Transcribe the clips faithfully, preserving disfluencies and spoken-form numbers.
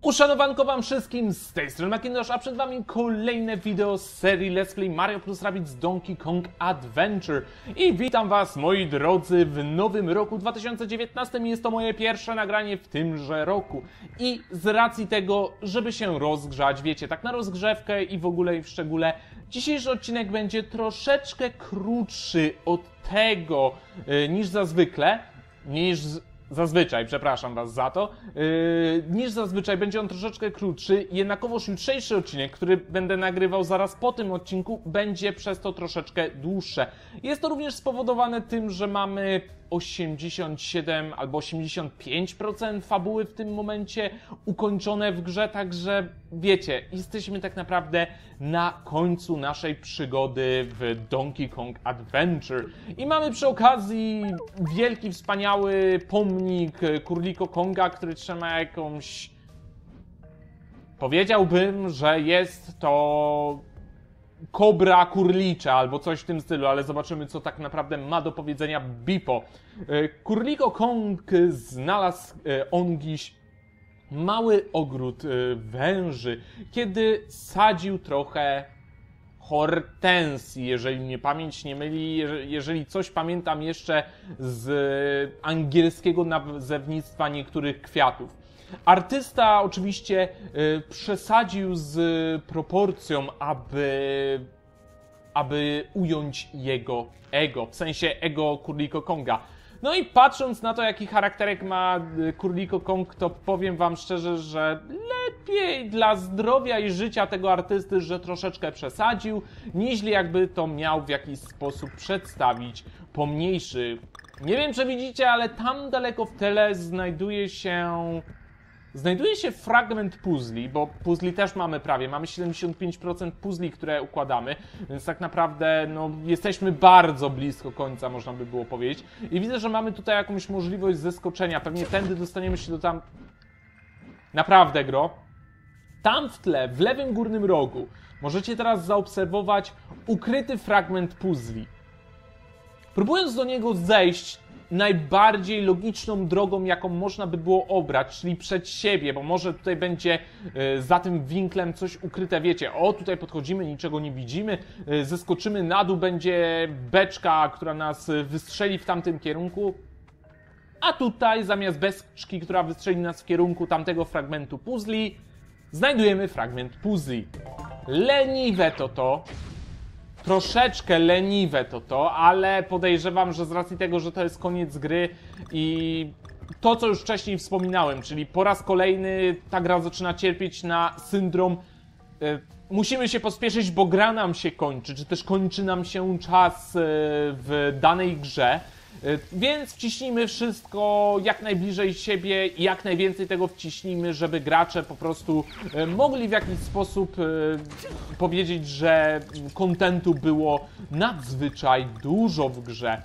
Uszanowanko wam wszystkim, z tej strony Macintosh, a przed wami kolejne wideo z serii Let's Play Mario plus Rabbids Donkey Kong Adventure. I witam was, moi drodzy, w nowym roku dwa tysiące dziewiętnastym. Jest to moje pierwsze nagranie w tymże roku. I z racji tego, żeby się rozgrzać, wiecie, tak na rozgrzewkę i w ogóle i w szczególe, dzisiejszy odcinek będzie troszeczkę krótszy od tego yy, niż zazwykle, niż... Zazwyczaj, przepraszam was za to, yy, niż zazwyczaj będzie on troszeczkę krótszy, jednakowoż jutrzejszy odcinek, który będę nagrywał zaraz po tym odcinku, będzie przez to troszeczkę dłuższe. Jest to również spowodowane tym, że mamy osiemdziesiąt siedem albo osiemdziesiąt pięć procent fabuły w tym momencie ukończone w grze, także wiecie, jesteśmy tak naprawdę na końcu naszej przygody w Donkey Kong Adventure. I mamy przy okazji wielki, wspaniały pomnik Króliko Konga, który trzyma jakąś... Powiedziałbym, że jest to... Kobra kurlicza albo coś w tym stylu, ale zobaczymy, co tak naprawdę ma do powiedzenia Bipo. Króliko Kong znalazł on dziś mały ogród węży, kiedy sadził trochę hortensji, jeżeli mnie pamięć nie myli, jeżeli coś pamiętam jeszcze z angielskiego nazewnictwa niektórych kwiatów. Artysta oczywiście y, przesadził z proporcją, aby, aby ująć jego ego, w sensie ego Króliko Konga. No i patrząc na to, jaki charakterek ma Króliko Kong, to powiem wam szczerze, że lepiej dla zdrowia i życia tego artysty, że troszeczkę przesadził, niźli jakby to miał w jakiś sposób przedstawić pomniejszy. Nie wiem, czy widzicie, ale tam daleko w tyle znajduje się... Znajduje się fragment puzli, bo puzli też mamy prawie, mamy siedemdziesiąt pięć procent puzli, które układamy, więc tak naprawdę no, jesteśmy bardzo blisko końca, można by było powiedzieć. I widzę, że mamy tutaj jakąś możliwość zeskoczenia, pewnie tędy dostaniemy się do tam... Naprawdę, gro. Tam w tle, w lewym górnym rogu, możecie teraz zaobserwować ukryty fragment puzli. Próbując do niego zejść, najbardziej logiczną drogą, jaką można by było obrać, czyli przed siebie, bo może tutaj będzie y, za tym winklem coś ukryte, wiecie, o tutaj podchodzimy, niczego nie widzimy, y, zeskoczymy na dół, będzie beczka, która nas wystrzeli w tamtym kierunku, a tutaj zamiast beczki, która wystrzeli nas w kierunku tamtego fragmentu puzli, znajdujemy fragment puzli. Leniwe to to. Troszeczkę leniwe to to, ale podejrzewam, że z racji tego, że to jest koniec gry i to, co już wcześniej wspominałem, czyli po raz kolejny ta gra zaczyna cierpieć na syndrom y, musimy się pospieszyć, bo gra nam się kończy, czy też kończy nam się czas y, w danej grze. Więc wciśnijmy wszystko jak najbliżej siebie i jak najwięcej tego wciśnijmy, żeby gracze po prostu mogli w jakiś sposób powiedzieć, że kontentu było nadzwyczaj dużo w grze.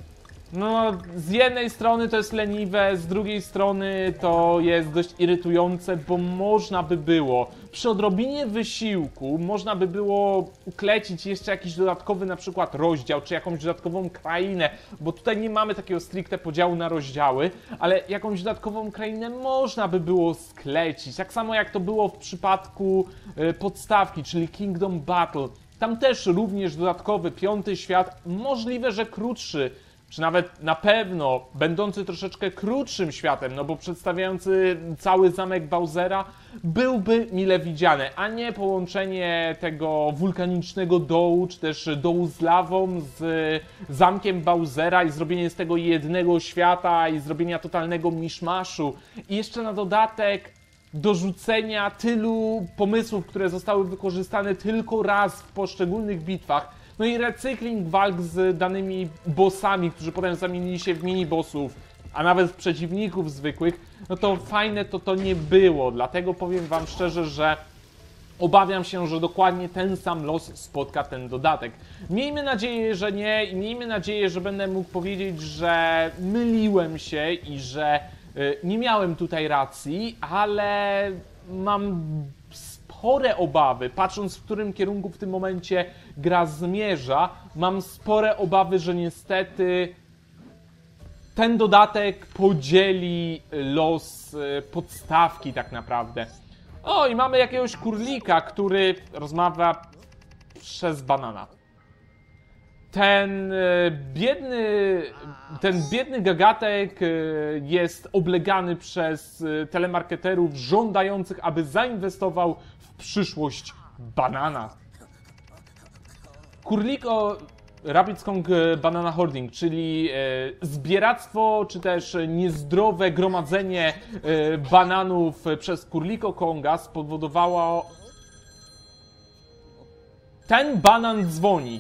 No, z jednej strony to jest leniwe, z drugiej strony to jest dość irytujące, bo można by było przy odrobinie wysiłku, można by było uklecić jeszcze jakiś dodatkowy na przykład rozdział, czy jakąś dodatkową krainę, bo tutaj nie mamy takiego stricte podziału na rozdziały, ale jakąś dodatkową krainę można by było sklecić, tak samo jak to było w przypadku y, podstawki, czyli Kingdom Battle. Tam też również dodatkowy piąty świat, możliwe, że krótszy, czy nawet na pewno będący troszeczkę krótszym światem, no bo przedstawiający cały zamek Bowsera byłby mile widziany, a nie połączenie tego wulkanicznego dołu, czy też dołu z lawą z zamkiem Bowsera i zrobienie z tego jednego świata i zrobienia totalnego miszmaszu. I jeszcze na dodatek dorzucenia tylu pomysłów, które zostały wykorzystane tylko raz w poszczególnych bitwach. No i recykling walk z danymi bossami, którzy potem zamienili się w mini-bossów, a nawet w przeciwników zwykłych, no to fajne to to nie było. Dlatego powiem wam szczerze, że obawiam się, że dokładnie ten sam los spotka ten dodatek. Miejmy nadzieję, że nie i miejmy nadzieję, że będę mógł powiedzieć, że myliłem się i że y, nie miałem tutaj racji, ale mam spore obawy, patrząc w którym kierunku w tym momencie gra zmierza, mam spore obawy, że niestety ten dodatek podzieli los podstawki tak naprawdę. O, i mamy jakiegoś kurlika, który rozmawia przez banana. Ten e, biedny, ten biedny gagatek e, jest oblegany przez e, telemarketerów żądających, aby zainwestował w przyszłość banana. Kurliko Rabbit Kong Banana Hoarding, czyli e, zbieractwo, czy też niezdrowe gromadzenie e, bananów przez Kurliko Konga spowodowało... Ten banan dzwoni.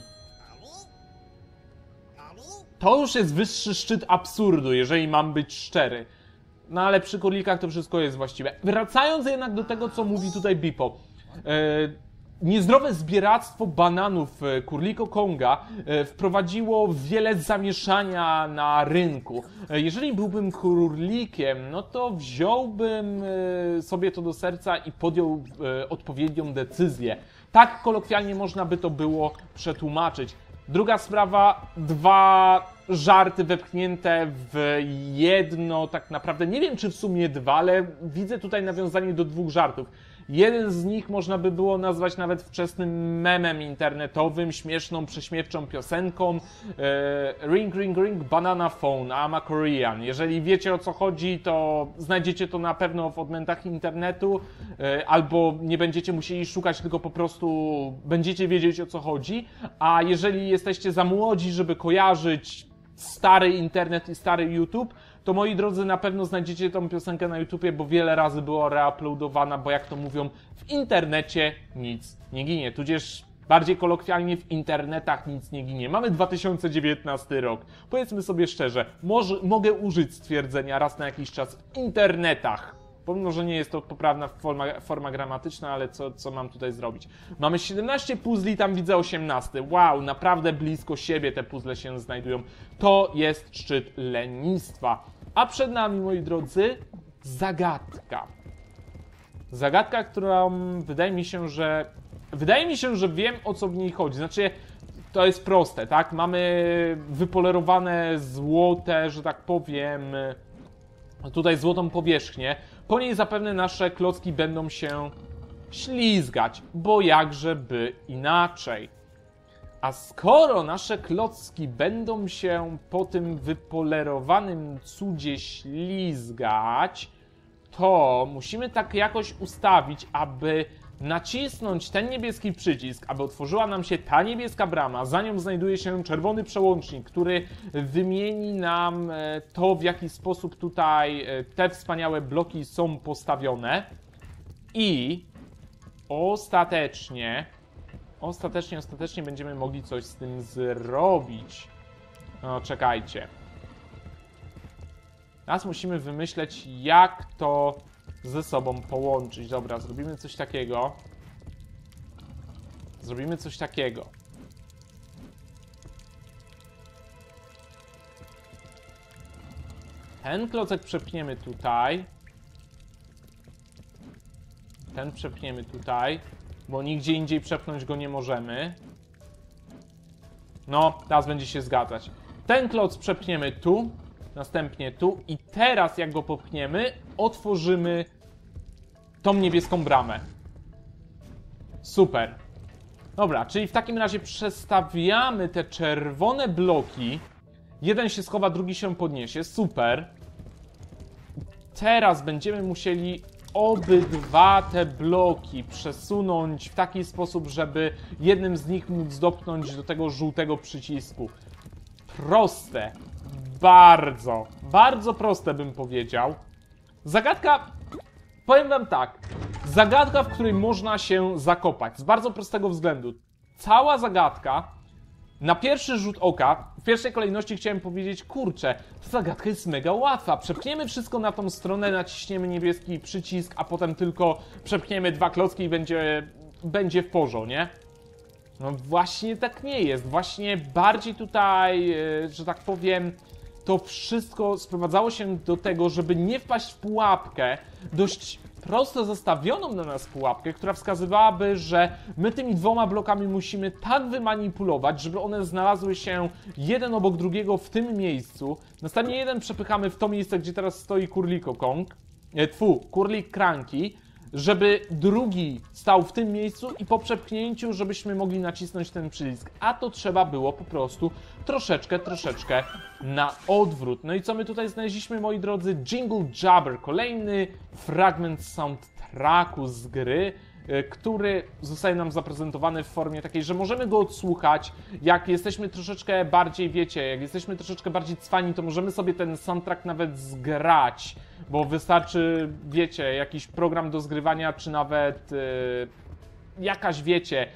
To już jest wyższy szczyt absurdu, jeżeli mam być szczery. No ale przy kurlikach to wszystko jest właściwe. Wracając jednak do tego, co mówi tutaj Bipo. E, niezdrowe zbieractwo bananów Kurliko Konga e, wprowadziło wiele zamieszania na rynku. E, jeżeli byłbym kurlikiem, no to wziąłbym e, sobie to do serca i podjął e, odpowiednią decyzję. Tak kolokwialnie można by to było przetłumaczyć. Druga sprawa, dwa żarty wepchnięte w jedno, tak naprawdę, nie wiem czy w sumie dwa, ale widzę tutaj nawiązanie do dwóch żartów. Jeden z nich można by było nazwać nawet wczesnym memem internetowym, śmieszną, prześmiewczą piosenką. E, ring, ring, ring, banana phone, I'm a Korean. Jeżeli wiecie o co chodzi, to znajdziecie to na pewno w odmętach internetu, e, albo nie będziecie musieli szukać, tylko po prostu będziecie wiedzieć o co chodzi. A jeżeli jesteście za młodzi, żeby kojarzyć stary internet i stary YouTube, to moi drodzy, na pewno znajdziecie tą piosenkę na YouTubie, bo wiele razy była reuploadowana, bo jak to mówią, w internecie nic nie ginie. Tudzież bardziej kolokwialnie, w internetach nic nie ginie. Mamy dwa tysiące dziewiętnasty rok. Powiedzmy sobie szczerze, może, mogę użyć stwierdzenia raz na jakiś czas w internetach. Pomimo, że nie jest to poprawna forma, forma gramatyczna, ale co, co mam tutaj zrobić? Mamy siedemnaście puzli, tam widzę osiemnaście. Wow, naprawdę blisko siebie te puzzle się znajdują. To jest szczyt lenistwa. A przed nami, moi drodzy, zagadka. Zagadka, którą wydaje mi się, że... Wydaje mi się, że wiem, o co w niej chodzi. Znaczy, to jest proste, tak? Mamy wypolerowane złote, że tak powiem... Tutaj złotą powierzchnię. Po niej zapewne nasze klocki będą się ślizgać, bo jakże by inaczej. A skoro nasze klocki będą się po tym wypolerowanym cudzie ślizgać, to musimy tak jakoś ustawić, aby nacisnąć ten niebieski przycisk, aby otworzyła nam się ta niebieska brama. Za nią znajduje się czerwony przełącznik, który wymieni nam to, w jaki sposób tutaj te wspaniałe bloki są postawione. I ostatecznie, ostatecznie, ostatecznie będziemy mogli coś z tym zrobić. No, czekajcie. Teraz musimy wymyśleć, jak to ze sobą połączyć. Dobra, zrobimy coś takiego. Zrobimy coś takiego. Ten klocek przepniemy tutaj. Ten przepniemy tutaj, bo nigdzie indziej przepchnąć go nie możemy. No, teraz będzie się zgadzać. Ten kloc przepniemy tu, następnie tu i teraz jak go popchniemy, otworzymy tą niebieską bramę. Super. Dobra, czyli w takim razie przestawiamy te czerwone bloki. Jeden się schowa, drugi się podniesie. Super. Teraz będziemy musieli obydwa te bloki przesunąć w taki sposób, żeby jednym z nich móc dopnąć do tego żółtego przycisku. Proste. Bardzo, bardzo proste bym powiedział. Zagadka, powiem wam tak, zagadka, w której można się zakopać. Z bardzo prostego względu. Cała zagadka, na pierwszy rzut oka, w pierwszej kolejności chciałem powiedzieć, kurczę, ta zagadka jest mega łatwa. Przepchniemy wszystko na tą stronę, naciśniemy niebieski przycisk, a potem tylko przepchniemy dwa klocki i będzie, będzie w porządku, nie? No właśnie tak nie jest. Właśnie bardziej tutaj, że tak powiem, to wszystko sprowadzało się do tego, żeby nie wpaść w pułapkę, dość prosto zastawioną na nas pułapkę, która wskazywałaby, że my tymi dwoma blokami musimy tak wymanipulować, żeby one znalazły się jeden obok drugiego w tym miejscu. Następnie jeden przepychamy w to miejsce, gdzie teraz stoi Kurliko Kong, e, tfu, Kurlik Cranky. żeby drugi stał w tym miejscu i po przepchnięciu, żebyśmy mogli nacisnąć ten przycisk. A to trzeba było po prostu troszeczkę, troszeczkę na odwrót. No i co my tutaj znaleźliśmy, moi drodzy? Jingle Jabber, kolejny fragment soundtracku z gry, który zostaje nam zaprezentowany w formie takiej, że możemy go odsłuchać. Jak jesteśmy troszeczkę bardziej, wiecie, jak jesteśmy troszeczkę bardziej cwani, to możemy sobie ten soundtrack nawet zgrać, bo wystarczy, wiecie, jakiś program do zgrywania, czy nawet yy, jakaś, wiecie,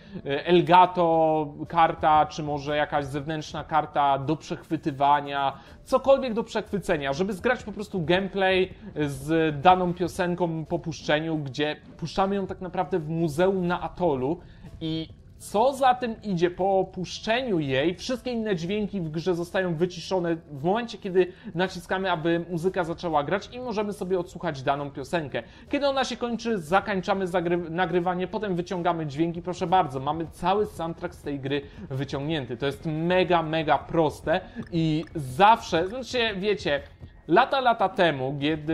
Elgato karta, czy może jakaś zewnętrzna karta do przechwytywania, cokolwiek do przechwycenia, żeby zgrać po prostu gameplay z daną piosenką po puszczeniu, gdzie puszczamy ją tak naprawdę w muzeum na atolu i co za tym idzie, po opuszczeniu jej, wszystkie inne dźwięki w grze zostają wyciszone w momencie, kiedy naciskamy, aby muzyka zaczęła grać i możemy sobie odsłuchać daną piosenkę. Kiedy ona się kończy, zakańczamy nagrywanie, potem wyciągamy dźwięki, proszę bardzo, mamy cały soundtrack z tej gry wyciągnięty. To jest mega, mega proste i zawsze, znaczy wiecie, lata, lata temu, kiedy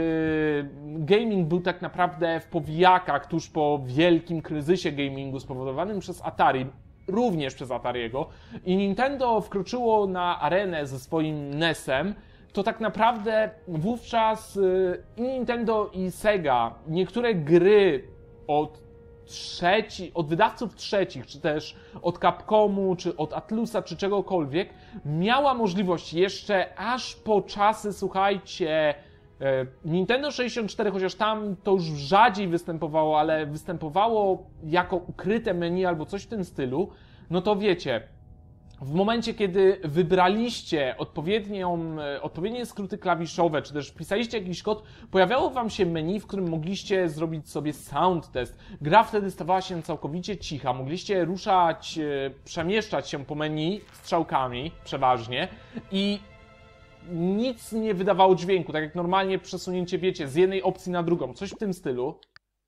gaming był tak naprawdę w powijakach tuż po wielkim kryzysie gamingu spowodowanym przez Atari, również przez Atariego, i Nintendo wkroczyło na arenę ze swoim N E S-em, to tak naprawdę wówczas i Nintendo, i Sega niektóre gry od trzeci, od wydawców trzecich, czy też od Capcomu, czy od Atlusa, czy czegokolwiek, miała możliwość jeszcze aż po czasy, słuchajcie, Nintendo sześćdziesiąt cztery, chociaż tam to już rzadziej występowało, ale występowało jako ukryte menu albo coś w tym stylu, no to wiecie, w momencie, kiedy wybraliście odpowiednią, odpowiednie skróty klawiszowe, czy też wpisaliście jakiś kod, pojawiało wam się menu, w którym mogliście zrobić sobie sound test. Gra wtedy stawała się całkowicie cicha, mogliście ruszać, przemieszczać się po menu strzałkami przeważnie i nic nie wydawało dźwięku, tak jak normalnie przesunięcie, wiecie, z jednej opcji na drugą, coś w tym stylu.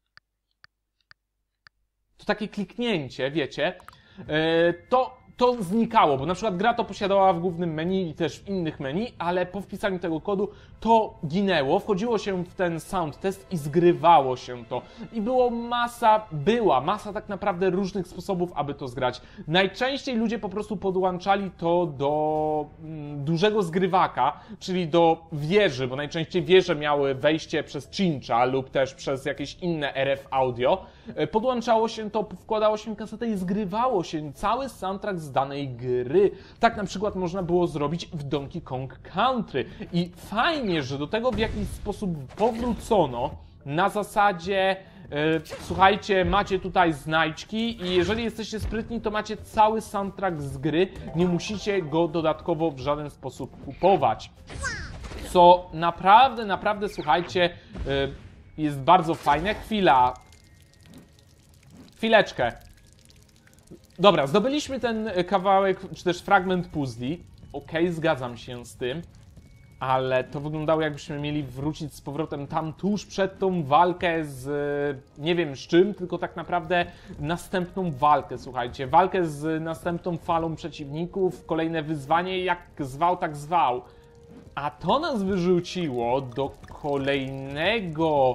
To takie kliknięcie, wiecie, to to znikało, bo na przykład gra to posiadała w głównym menu i też w innych menu, ale po wpisaniu tego kodu to ginęło, wchodziło się w ten sound test i zgrywało się to. I było masa, była masa tak naprawdę różnych sposobów, aby to zgrać. Najczęściej ludzie po prostu podłączali to do mm, dużego zgrywaka, czyli do wieży, bo najczęściej wieże miały wejście przez cincha lub też przez jakieś inne R F audio. Podłączało się to, wkładało się kasetę i zgrywało się cały soundtrack z danej gry. Tak na przykład można było zrobić w Donkey Kong Country. I fajnie, że do tego w jakiś sposób powrócono na zasadzie yy, słuchajcie, macie tutaj znajdźki i jeżeli jesteście sprytni, to macie cały soundtrack z gry, nie musicie go dodatkowo w żaden sposób kupować. Co naprawdę, naprawdę, słuchajcie, yy, jest bardzo fajne. Chwila. Chwileczkę. Dobra, zdobyliśmy ten kawałek, czy też fragment puzli. Okej, okay, zgadzam się z tym. Ale to wyglądało, jakbyśmy mieli wrócić z powrotem tam tuż przed tą walkę z nie wiem z czym, tylko tak naprawdę następną walkę, słuchajcie. Walkę z następną falą przeciwników, kolejne wyzwanie, jak zwał, tak zwał. A to nas wyrzuciło do kolejnego...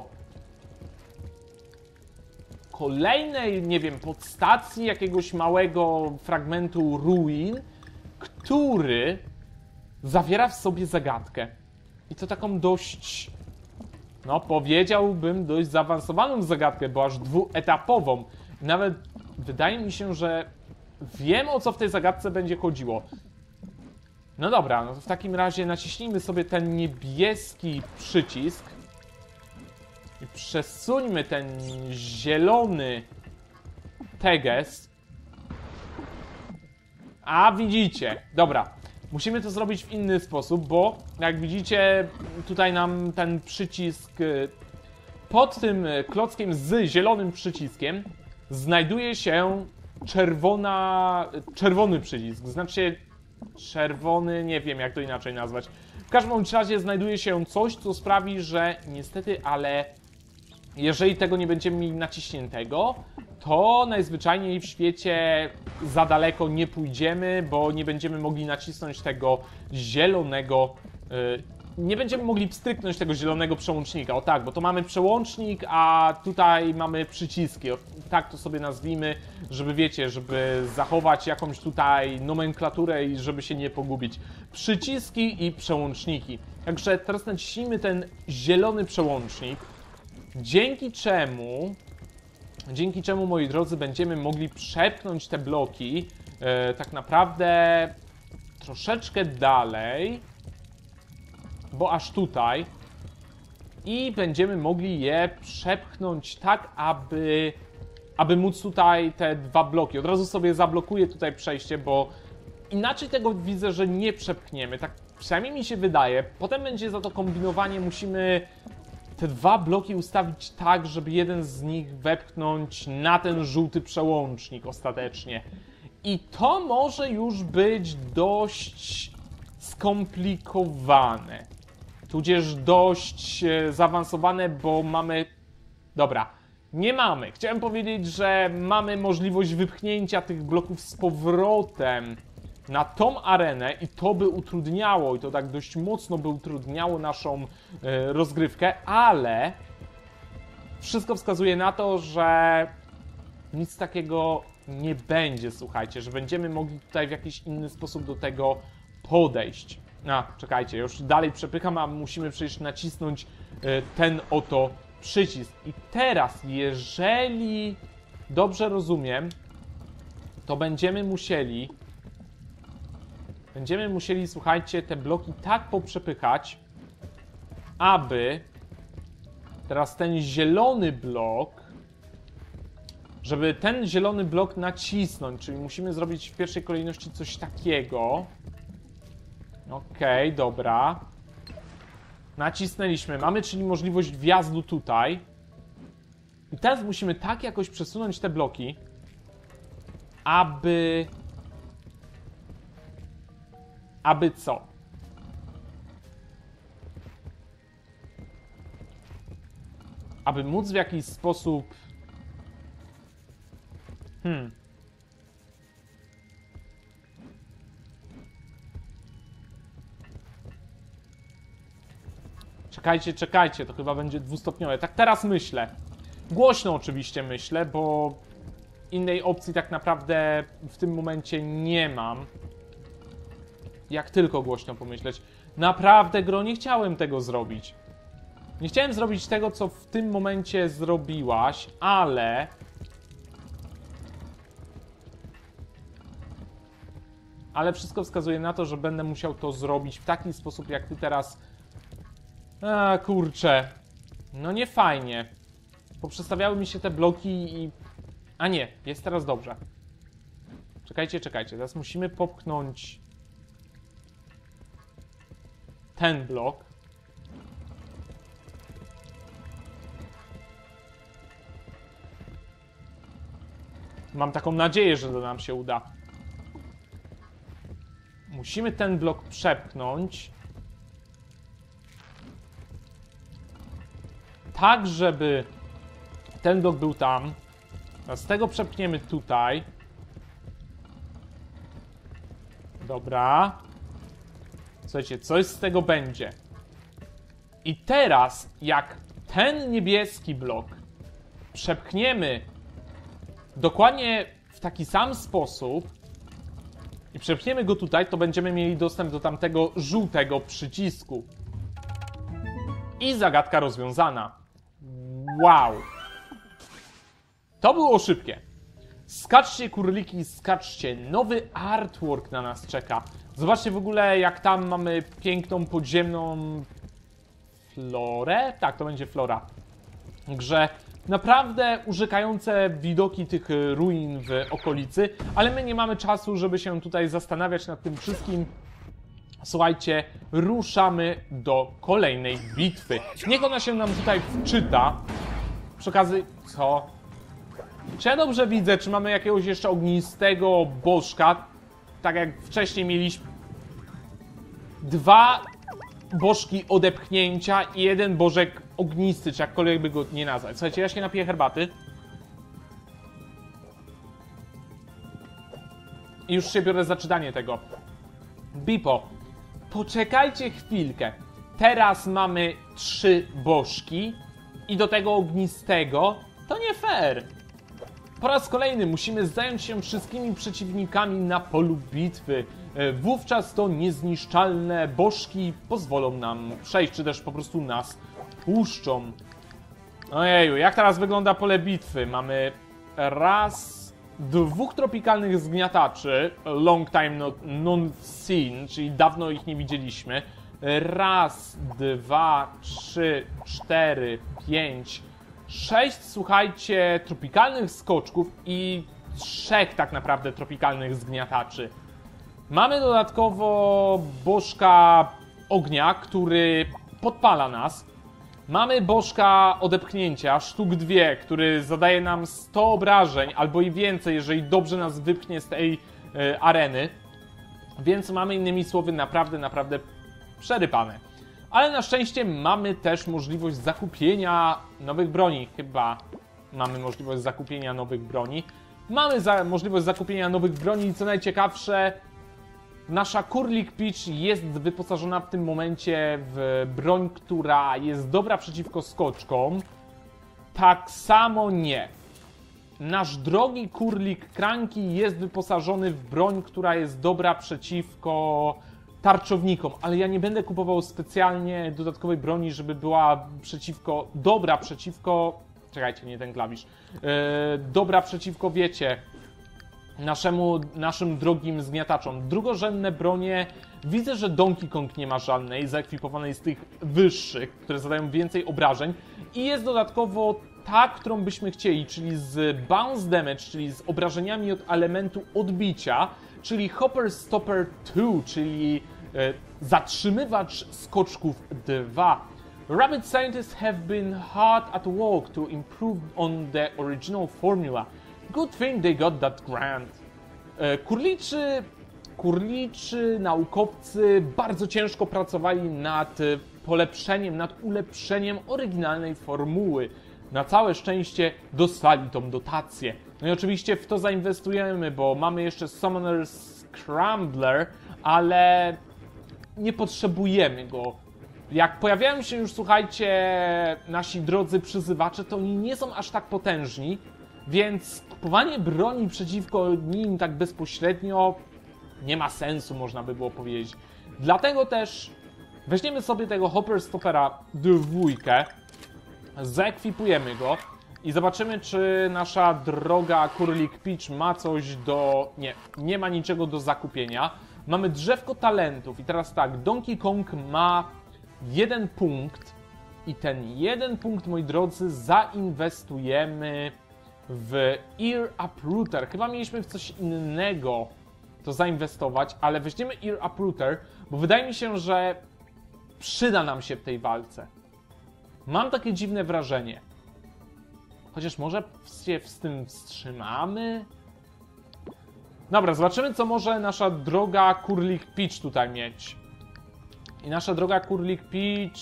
kolejnej, nie wiem, podstacji jakiegoś małego fragmentu ruin, który zawiera w sobie zagadkę. I to taką dość, no powiedziałbym, dość zaawansowaną zagadkę, bo aż dwuetapową. Nawet wydaje mi się, że wiem, o co w tej zagadce będzie chodziło. No dobra, no to w takim razie naciśnijmy sobie ten niebieski przycisk. I przesuńmy ten zielony teges. A widzicie, dobra, musimy to zrobić w inny sposób, bo jak widzicie, tutaj nam ten przycisk pod tym klockiem z zielonym przyciskiem znajduje się czerwona, czerwony przycisk, znaczy czerwony, nie wiem jak to inaczej nazwać. W każdym razie znajduje się coś, co sprawi, że niestety, ale jeżeli tego nie będziemy mieli naciśniętego, to najzwyczajniej w świecie za daleko nie pójdziemy, bo nie będziemy mogli nacisnąć tego zielonego yy, nie będziemy mogli pstryknąć tego zielonego przełącznika. O tak, bo to mamy przełącznik, a tutaj mamy przyciski. O, tak to sobie nazwijmy, żeby wiecie, żeby zachować jakąś tutaj nomenklaturę i żeby się nie pogubić. Przyciski i przełączniki. Także teraz naciśnijmy ten zielony przełącznik, dzięki czemu, dzięki czemu, moi drodzy, będziemy mogli przepchnąć te bloki e, tak naprawdę troszeczkę dalej, bo aż tutaj, i będziemy mogli je przepchnąć tak, aby, aby móc tutaj te dwa bloki. Od razu sobie zablokuję tutaj przejście, bo inaczej tego widzę, że nie przepchniemy. Tak przynajmniej mi się wydaje. Potem będzie za to kombinowanie. Musimy te dwa bloki ustawić tak, żeby jeden z nich wepchnąć na ten żółty przełącznik ostatecznie. I to może już być dość skomplikowane. Tudzież dość e, zaawansowane, bo mamy... Dobra, nie mamy. Chciałem powiedzieć, że mamy możliwość wypchnięcia tych bloków z powrotem na tą arenę i to by utrudniało, i to tak dość mocno by utrudniało naszą e, rozgrywkę, ale wszystko wskazuje na to, że nic takiego nie będzie, słuchajcie, że będziemy mogli tutaj w jakiś inny sposób do tego podejść. A, czekajcie, już dalej przepycham, a musimy przecież nacisnąć y, ten oto przycisk. I teraz, jeżeli dobrze rozumiem, to będziemy musieli, będziemy musieli, słuchajcie, te bloki tak poprzepychać, aby teraz ten zielony blok, żeby ten zielony blok nacisnąć, czyli musimy zrobić w pierwszej kolejności coś takiego. Okej, okay, dobra. Nacisnęliśmy. Mamy, czyli możliwość wjazdu tutaj. I teraz musimy tak jakoś przesunąć te bloki, aby... Aby co? Aby móc w jakiś sposób... Hmm... Czekajcie, czekajcie, to chyba będzie dwustopniowe. Tak teraz myślę. Głośno oczywiście myślę, bo innej opcji tak naprawdę w tym momencie nie mam. Jak tylko głośno pomyśleć. Naprawdę, gro, nie chciałem tego zrobić. Nie chciałem zrobić tego, co w tym momencie zrobiłaś, ale... Ale wszystko wskazuje na to, że będę musiał to zrobić w taki sposób, jak ty teraz... A, kurczę. No nie fajnie. Poprzestawiały mi się te bloki i... A nie, jest teraz dobrze. Czekajcie, czekajcie. Teraz musimy popchnąć ten blok. Mam taką nadzieję, że to nam się uda. Musimy ten blok przepchnąć. Tak, żeby ten blok był tam. A z tego przepchniemy tutaj. Dobra. Słuchajcie, coś z tego będzie. I teraz, jak ten niebieski blok przepchniemy dokładnie w taki sam sposób i przepchniemy go tutaj, to będziemy mieli dostęp do tamtego żółtego przycisku. I zagadka rozwiązana. Wow. To było szybkie. Skaczcie, kurliki, skaczcie. Nowy artwork na nas czeka. Zobaczcie w ogóle, jak tam mamy piękną podziemną florę. Tak, to będzie flora. Także naprawdę urzekające widoki tych ruin w okolicy, ale my nie mamy czasu, żeby się tutaj zastanawiać nad tym wszystkim. Słuchajcie, ruszamy do kolejnej bitwy. Niech ona się nam tutaj wczyta. Przy okazji... Co? Czy ja dobrze widzę, czy mamy jakiegoś jeszcze ognistego bożka? Tak jak wcześniej mieliśmy... Dwa bożki odepchnięcia i jeden bożek ognisty, czy jakkolwiek by go nie nazwać. Słuchajcie, ja się napiję herbaty. I już się biorę za czytanie tego. Bipo, poczekajcie chwilkę. Teraz mamy trzy bożki i do tego ognistego. To nie fair. Po raz kolejny musimy zająć się wszystkimi przeciwnikami na polu bitwy. Wówczas to niezniszczalne bożki pozwolą nam przejść, czy też po prostu nas puszczą. Ojeju, jak teraz wygląda pole bitwy? Mamy raz, dwóch tropikalnych zgniataczy, long time not, non seen, czyli dawno ich nie widzieliśmy. Raz, dwa, trzy, cztery, pięć, sześć, słuchajcie, tropikalnych skoczków i trzech tak naprawdę tropikalnych zgniataczy. Mamy dodatkowo bożka ognia, który podpala nas. Mamy bożka odepchnięcia, sztuk dwie, który zadaje nam sto obrażeń albo i więcej, jeżeli dobrze nas wypchnie z tej y, areny. Więc mamy innymi słowy naprawdę, naprawdę przerypane. Ale na szczęście mamy też możliwość zakupienia nowych broni. Chyba mamy możliwość zakupienia nowych broni. Mamy za możliwość zakupienia nowych broni i co najciekawsze, nasza Kurlik Peach jest wyposażona w tym momencie w broń, która jest dobra przeciwko skoczkom. Tak samo nie. Nasz drogi Kurlik Cranky jest wyposażony w broń, która jest dobra przeciwko tarczownikom, ale ja nie będę kupował specjalnie dodatkowej broni, żeby była przeciwko, dobra przeciwko, czekajcie, nie ten klawisz, yy, dobra przeciwko, wiecie, naszemu, naszym drogim zgniataczom. Drugorzędne bronie, widzę, że Donkey Kong nie ma żadnej, zaekwipowanej z tych wyższych, które zadają więcej obrażeń i jest dodatkowo ta, którą byśmy chcieli, czyli z bounce damage, czyli z obrażeniami od elementu odbicia, czyli Hopper Stopper dwa, czyli e, zatrzymywacz skoczków dwa. Rabbit scientists have been hard at work to improve on the original formula. Good thing they got that grant. E, kurliczy, kurliczy naukowcy bardzo ciężko pracowali nad polepszeniem, nad ulepszeniem oryginalnej formuły. Na całe szczęście dostali tą dotację. No i oczywiście w to zainwestujemy, bo mamy jeszcze Summoner Scrambler, ale nie potrzebujemy go. Jak pojawiają się już, słuchajcie, nasi drodzy przyzywacze, to oni nie są aż tak potężni, więc kupowanie broni przeciwko nim tak bezpośrednio nie ma sensu, można by było powiedzieć. Dlatego też weźmiemy sobie tego Hopper Stoppera dwójkę, zaekwipujemy go i zobaczymy, czy nasza droga Kurlik Peach ma coś do... Nie, nie ma niczego do zakupienia. Mamy drzewko talentów i teraz tak, Donkey Kong ma jeden punkt i ten jeden punkt, moi drodzy, zainwestujemy w Ear Uprooter. Chyba mieliśmy w coś innego to zainwestować, ale weźmiemy Ear Uprooter, bo wydaje mi się, że przyda nam się w tej walce. Mam takie dziwne wrażenie. Chociaż może się z tym wstrzymamy? Dobra, zobaczymy, co może nasza droga Kurlik Peach tutaj mieć. I nasza droga Kurlik Peach...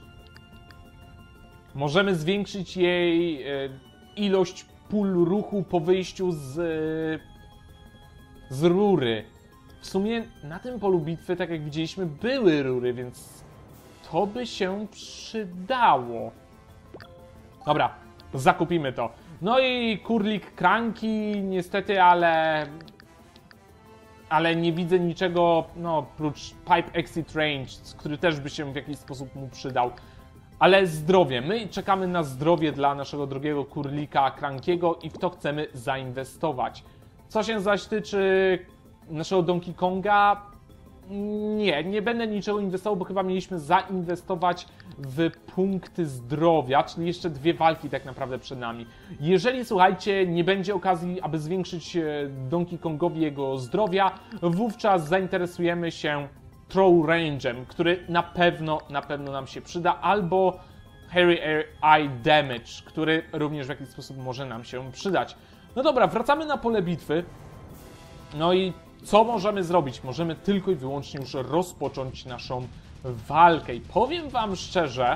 Możemy zwiększyć jej e, ilość pól ruchu po wyjściu z, e, z rury. W sumie na tym polu bitwy, tak jak widzieliśmy, były rury, więc to by się przydało. Dobra, zakupimy to. No i Kurlik Cranky, niestety, ale... Ale nie widzę niczego, no, oprócz Pipe Exit Range, który też by się w jakiś sposób mu przydał. Ale zdrowie. My czekamy na zdrowie dla naszego drogiego Kurlika Crankiego i w to chcemy zainwestować. Co się zaś tyczy naszego Donkey Konga, nie, nie będę niczego inwestował, bo chyba mieliśmy zainwestować w punkty zdrowia, czyli jeszcze dwie walki tak naprawdę przed nami. Jeżeli, słuchajcie, nie będzie okazji, aby zwiększyć Donkey Kongowi jego zdrowia, wówczas zainteresujemy się Throw Range'em, który na pewno, na pewno nam się przyda, albo Hairy Eye Damage, który również w jakiś sposób może nam się przydać. No dobra, wracamy na pole bitwy. No i co możemy zrobić? Możemy tylko i wyłącznie już rozpocząć naszą walkę. I powiem wam szczerze,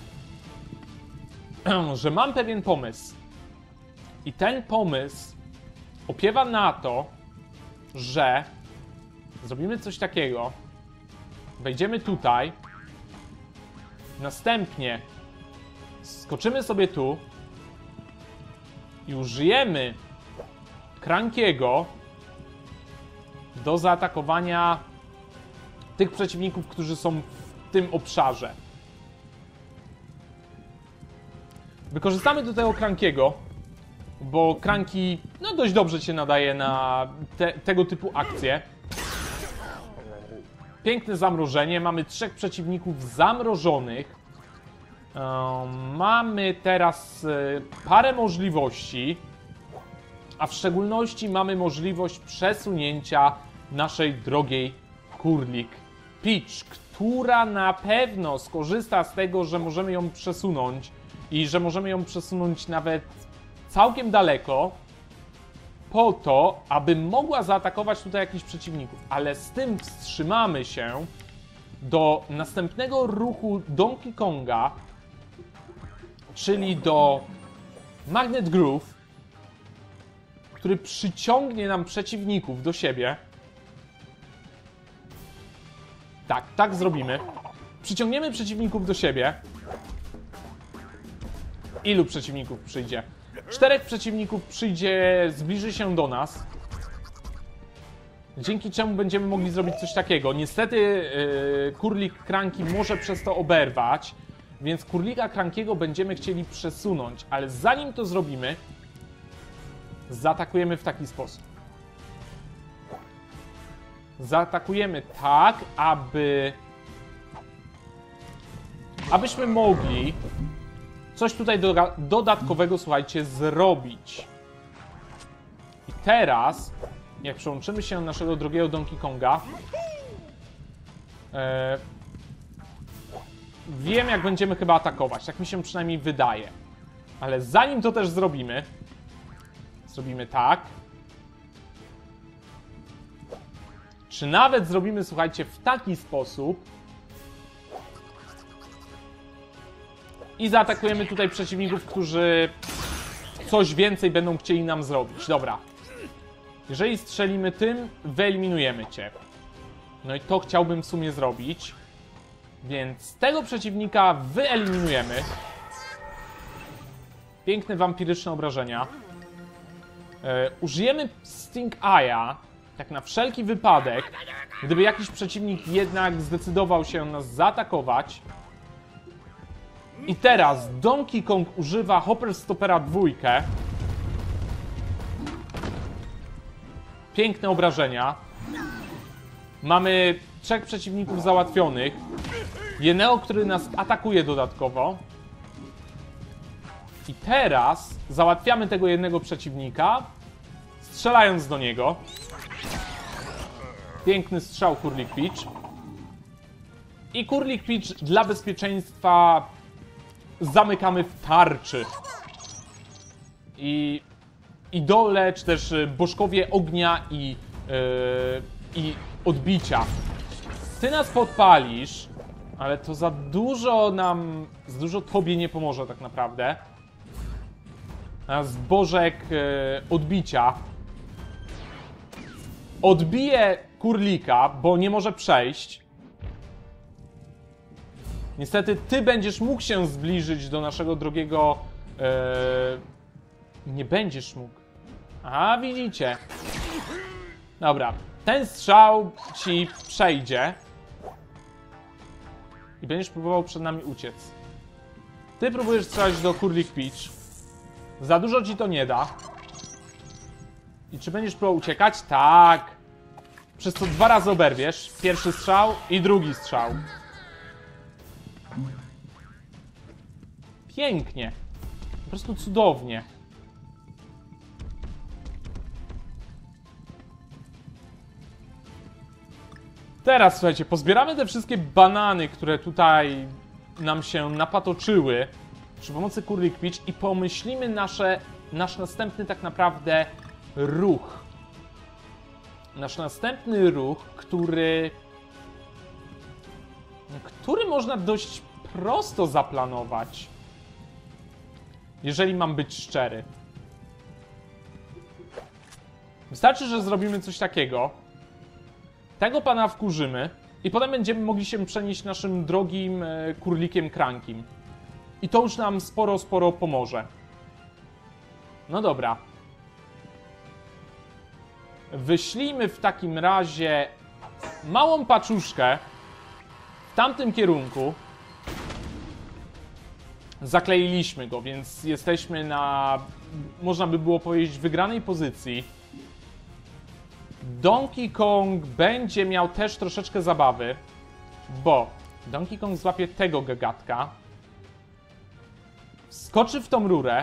że mam pewien pomysł. I ten pomysł opiewa na to, że zrobimy coś takiego. Wejdziemy tutaj Następnie skoczymy sobie tu i użyjemy Crankiego do zaatakowania tych przeciwników, którzy są w tym obszarze. Wykorzystamy do tego Crankiego, bo Cranky no dość dobrze się nadaje na te, tego typu akcje. Piękne zamrożenie. Mamy trzech przeciwników zamrożonych. Um, mamy teraz y, parę możliwości, a w szczególności mamy możliwość przesunięcia naszej drogiej Kurlik Peach, która na pewno skorzysta z tego, że możemy ją przesunąć i że możemy ją przesunąć nawet całkiem daleko, po to, aby mogła zaatakować tutaj jakichś przeciwników. Ale z tym wstrzymamy się do następnego ruchu Donkey Konga, czyli do Magnet Groove, który przyciągnie nam przeciwników do siebie. Tak, tak zrobimy. Przyciągniemy przeciwników do siebie. Ilu przeciwników przyjdzie? Czterech przeciwników przyjdzie, zbliży się do nas. Dzięki czemu będziemy mogli zrobić coś takiego. Niestety yy, Kurlik Cranky może przez to oberwać, więc Kurlika Crankiego będziemy chcieli przesunąć, ale zanim to zrobimy, zaatakujemy w taki sposób. Zaatakujemy tak, aby... abyśmy mogli coś tutaj do, dodatkowego, słuchajcie, zrobić. I teraz, jak przełączymy się na naszego drogiego Donkey Konga, e, wiem, jak będziemy chyba atakować. Tak mi się przynajmniej wydaje. Ale zanim to też zrobimy, zrobimy tak. Czy nawet zrobimy, słuchajcie, w taki sposób i zaatakujemy tutaj przeciwników, którzy coś więcej będą chcieli nam zrobić. Dobra. Jeżeli strzelimy tym, wyeliminujemy cię. No i to chciałbym w sumie zrobić. Więc tego przeciwnika wyeliminujemy. Piękne wampiryczne obrażenia. E, użyjemy Sting Eye'a, tak na wszelki wypadek, gdyby jakiś przeciwnik jednak zdecydował się nas zaatakować. I teraz Donkey Kong używa Hopper Stoppera dwójkę. Piękne obrażenia. Mamy trzech przeciwników załatwionych. Jednego, który nas atakuje dodatkowo. I teraz załatwiamy tego jednego przeciwnika, strzelając do niego. Piękny strzał Kurlik Peach. I Kurlik Peach dla bezpieczeństwa zamykamy w tarczy. I idole, czy też bożkowie ognia i, yy, i odbicia. Ty nas podpalisz, ale to za dużo nam, za dużo tobie nie pomoże tak naprawdę. Z bożek yy, odbicia. Odbije Kurlika, bo nie może przejść. Niestety ty będziesz mógł się zbliżyć do naszego drogiego... Yy... Nie będziesz mógł. A widzicie. Dobra. Ten strzał ci przejdzie. I będziesz próbował przed nami uciec. Ty próbujesz strzelać do Kurlik Peach. Za dużo ci to nie da. I czy będziesz próbował uciekać? Tak. Przez to dwa razy oberwiesz. Pierwszy strzał i drugi strzał. Pięknie. Po prostu cudownie. Teraz, słuchajcie, pozbieramy te wszystkie banany, które tutaj nam się napatoczyły przy pomocy Kurlik Peach i pomyślimy nasze, nasz następny tak naprawdę ruch. Nasz następny ruch, który... który można dość prosto zaplanować. Jeżeli mam być szczery. Wystarczy, że zrobimy coś takiego. Tego pana wkurzymy. I potem będziemy mogli się przenieść naszym drogim e, kurlikiem Crankim. I to już nam sporo, sporo pomoże. No dobra. Wyślijmy w takim razie małą paczuszkę w tamtym kierunku. Zakleiliśmy go, więc jesteśmy na, można by było powiedzieć, wygranej pozycji. Donkey Kong będzie miał też troszeczkę zabawy, bo Donkey Kong złapie tego gagatka, wskoczy w tą rurę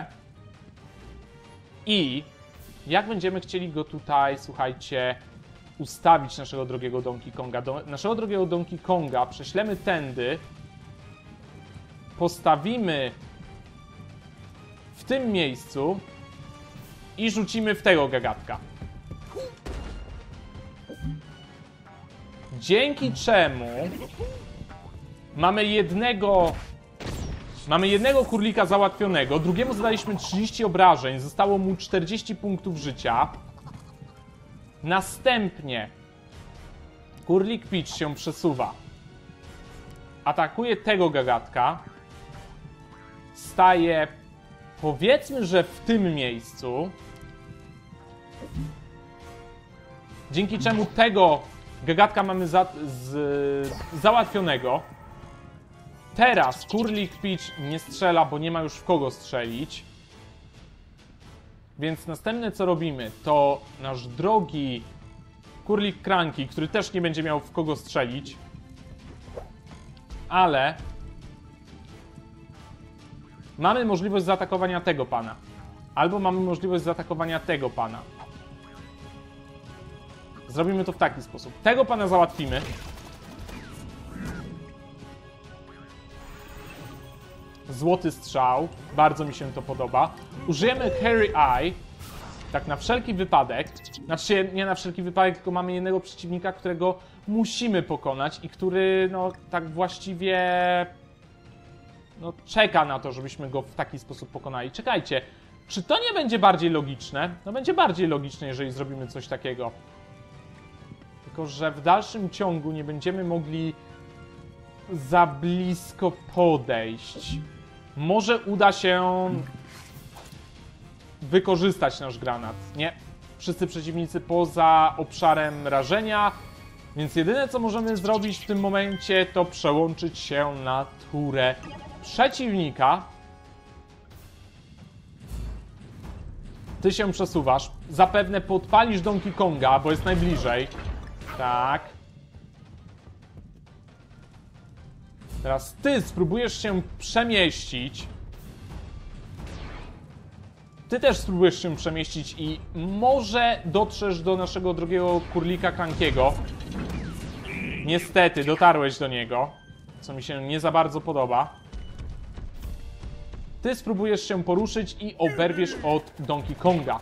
i jak będziemy chcieli go tutaj, słuchajcie, ustawić, naszego drogiego Donkey Konga, do naszego drogiego Donkey Konga prześlemy tędy, postawimy w tym miejscu i rzucimy w tego gagatka. Dzięki czemu mamy jednego mamy jednego kurlika załatwionego, drugiemu zadaliśmy trzydzieści obrażeń, zostało mu czterdzieści punktów życia. Następnie kurlik Peach się przesuwa. Atakuje tego gagatka. Staje, powiedzmy, że w tym miejscu. Dzięki czemu tego gagatka mamy za, z, załatwionego. Teraz kurlik Peach nie strzela, bo nie ma już w kogo strzelić. Więc następne co robimy, to nasz drogi kurlik Cranky, który też nie będzie miał w kogo strzelić. Ale mamy możliwość zaatakowania tego pana. Albo mamy możliwość zaatakowania tego pana. Zrobimy to w taki sposób. Tego pana załatwimy. Złoty strzał. Bardzo mi się to podoba. Użyjemy Hairy Eye. Tak na wszelki wypadek. Znaczy nie na wszelki wypadek, tylko mamy jednego przeciwnika, którego musimy pokonać i który, no, tak właściwie no, czeka na to, żebyśmy go w taki sposób pokonali. Czekajcie, czy to nie będzie bardziej logiczne? No będzie bardziej logiczne, jeżeli zrobimy coś takiego. Tylko że w dalszym ciągu nie będziemy mogli za blisko podejść. Może uda się wykorzystać nasz granat. Nie. Wszyscy przeciwnicy poza obszarem rażenia. Więc jedyne co możemy zrobić w tym momencie to przełączyć się na turę przeciwnika. Ty się przesuwasz. Zapewne podpalisz Donkey Konga, bo jest najbliżej. Tak. Teraz ty spróbujesz się przemieścić. Ty też spróbujesz się przemieścić i może dotrzesz do naszego drogiego kurlika Crankiego. Niestety, dotarłeś do niego, co mi się nie za bardzo podoba. Ty spróbujesz się poruszyć i oberwiesz od Donkey Konga.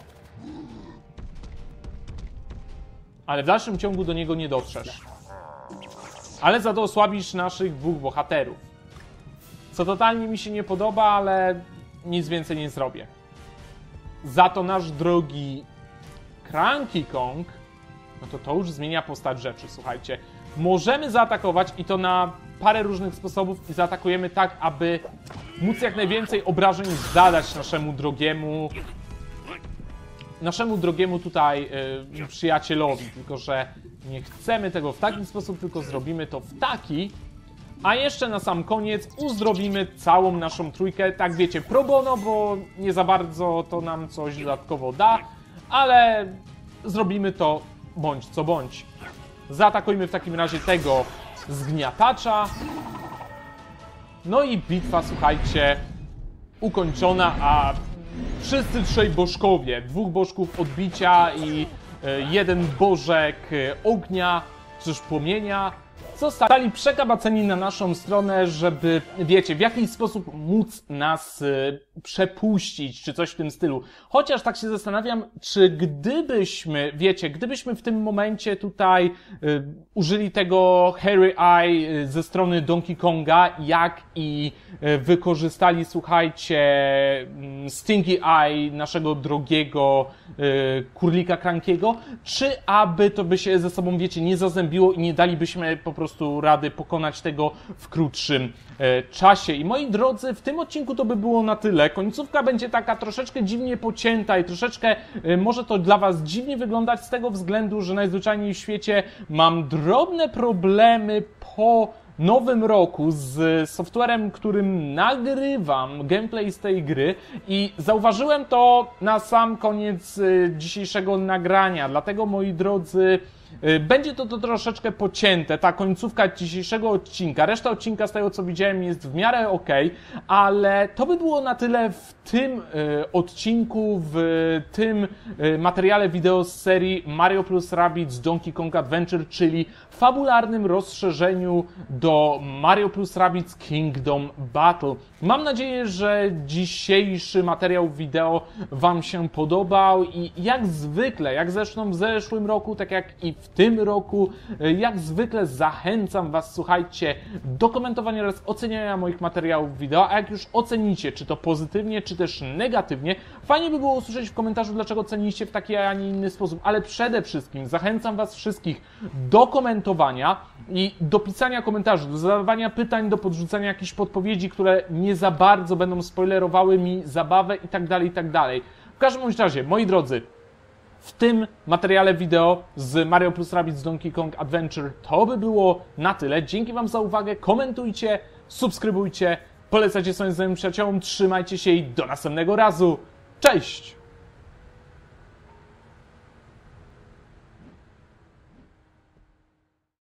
Ale w dalszym ciągu do niego nie dotrzesz. Ale za to osłabisz naszych dwóch bohaterów. Co totalnie mi się nie podoba, ale nic więcej nie zrobię. Za to nasz drogi Cranky Kong, no to to już zmienia postać rzeczy, słuchajcie. Możemy zaatakować i to na parę różnych sposobów i zaatakujemy tak, aby móc jak najwięcej obrażeń zadać naszemu drogiemu naszemu drogiemu tutaj yy, przyjacielowi, tylko że nie chcemy tego w taki sposób, tylko zrobimy to w taki, a jeszcze na sam koniec uzdrowimy całą naszą trójkę, tak wiecie, pro bono, bo nie za bardzo to nam coś dodatkowo da, ale zrobimy to bądź co bądź. Zaatakujmy w takim razie tego zgniatacza. No i bitwa, słuchajcie, ukończona, a wszyscy trzej bożkowie, dwóch bożków odbicia i jeden bożek ognia, czy też płomienia, zostali przekabaceni na naszą stronę, żeby, wiecie, w jakiś sposób móc nas y, przepuścić, czy coś w tym stylu. Chociaż tak się zastanawiam, czy gdybyśmy, wiecie, gdybyśmy w tym momencie tutaj y, użyli tego Hairy Eye y, ze strony Donkey Konga, jak i y, wykorzystali, słuchajcie, y, Stinky Eye naszego drogiego y, Kurlika Crankiego, czy aby to by się ze sobą, wiecie, nie zazębiło i nie dalibyśmy po prostu rady pokonać tego w krótszym e, czasie. I moi drodzy, w tym odcinku to by było na tyle. Końcówka będzie taka troszeczkę dziwnie pocięta i troszeczkę e, może to dla was dziwnie wyglądać z tego względu, że najzwyczajniej w świecie mam drobne problemy po nowym roku z softwarem, którym nagrywam gameplay z tej gry i zauważyłem to na sam koniec dzisiejszego nagrania. Dlatego, moi drodzy, będzie to, to troszeczkę pocięte, ta końcówka dzisiejszego odcinka. Reszta odcinka, z tego co widziałem, jest w miarę ok, ale to by było na tyle w tym y, odcinku, w tym y, materiale wideo z serii Mario plus Rabbids Donkey Kong Adventure, czyli fabularnym rozszerzeniu do Mario plus Rabbids Kingdom Battle. Mam nadzieję, że dzisiejszy materiał wideo wam się podobał i jak zwykle, jak zresztą w zeszłym roku, tak jak i w tym roku, jak zwykle zachęcam was, słuchajcie, do komentowania oraz oceniania moich materiałów wideo, a jak już ocenicie, czy to pozytywnie, czy też negatywnie, fajnie by było usłyszeć w komentarzu, dlaczego oceniście w taki, a nie inny sposób, ale przede wszystkim zachęcam was wszystkich do komentowania i do pisania komentarzy, do zadawania pytań, do podrzucania jakichś podpowiedzi, które nie za bardzo będą spoilerowały mi zabawę i tak dalej, i tak dalej. W każdym bądź razie, moi drodzy, w tym materiale wideo z Mario plus Rabbids Donkey Kong Adventure to by było na tyle. Dzięki wam za uwagę, komentujcie, subskrybujcie, polecajcie swoim znajomym przyjaciołom, trzymajcie się i do następnego razu. Cześć!